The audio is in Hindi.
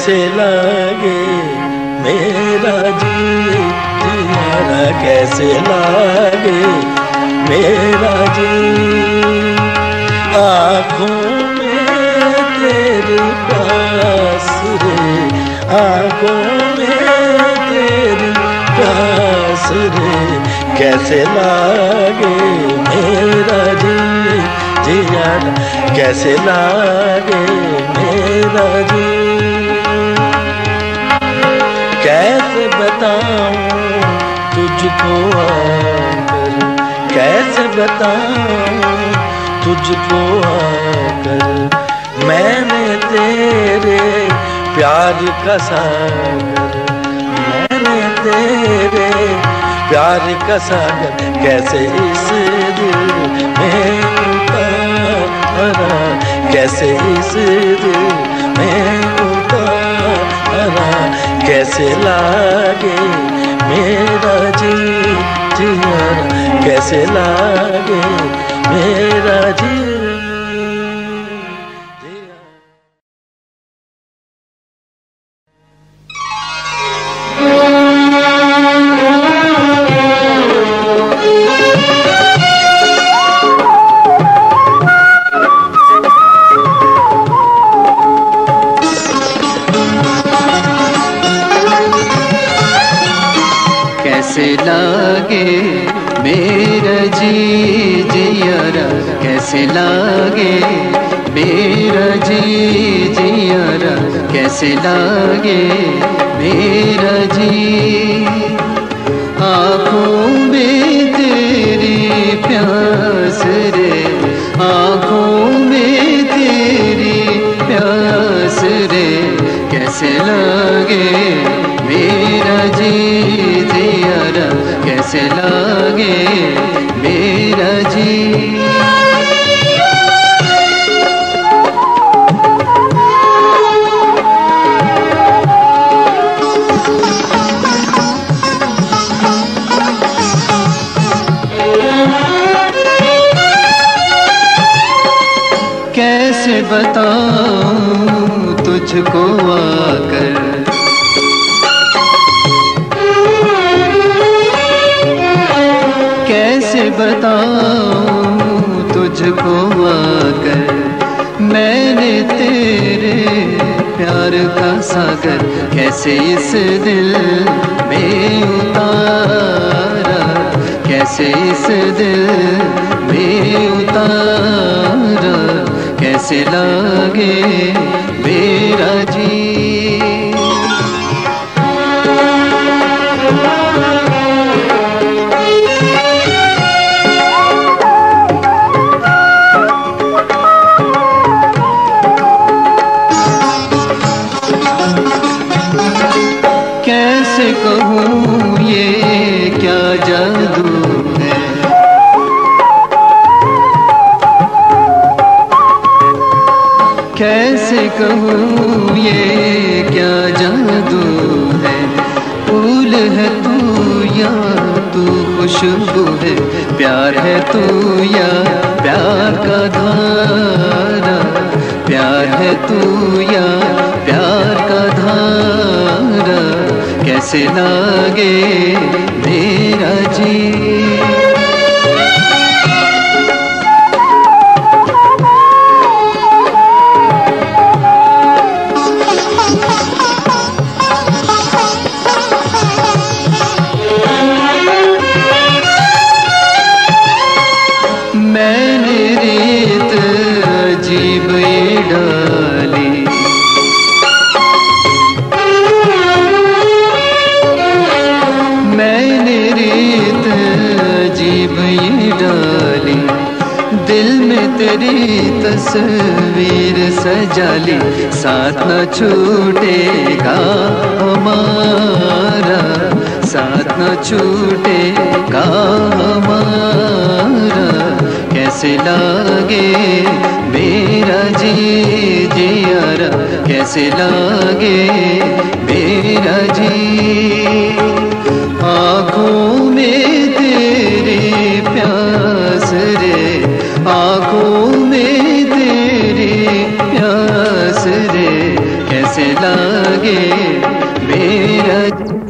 कैसे लागे मेरा जियारा, कैसे लागे मेरा जी। आँखों में तेरी प्यास रे, आँखों में तेरी प्यास रे, कैसे लागे मेरा जियारा, कैसे लागे मेरा जी। कैसे बताऊं तुझको आकर, कैसे बताऊं तुझको आकर, मैंने तेरे प्यार का सागर, मैंने तेरे प्यार का सागर, कैसे इस दिल में उतारा, कैसे इस दिल में उतारा, कैसे लागे मेरा जियारा, कैसे लागे मेरा जियारा। कैसे लागे मेरा जियारा, कैसे लागे मेरा जियारा, कैसे लागे मेरा जी। आँखों में तेरी प्यास रे, आँखों में तेरी प्यास रे, कैसे लागे मेरा जियारा, कैसे लागे मेरा जी। कैसे बताऊं तुझको आकर, कैसे बताऊं तुझको आकर, मैंने तेरे प्यार का सागर, कैसे इस दिल में उतारा, कैसे इस दिल में उतारा, कैसे लागे मेरा जी। कैसे कहूँ ये क्या जादू है, कैसे कहूँ ये क्या जादू है। फूल है तू या तू खुशबू है, प्यार है तू या प्यार का धारा, प्यार है तू या प्यार का धारा, कैसे लागे मेरा जी। मैंने रीत अजीब ये डाली, मैंने रीत अजीब ये डाली, दिल में तेरी तस्वीर सजाली, साथ न छूटेगा हमारा, साथ न छूटेगा हमारा, कैसे लागे मेरा जियारा, कैसे लागे मेरा जी। आँखों में तेरी प्यास रे, आँखों में तेरी प्यास रे, कैसे कैसे लागे मेरा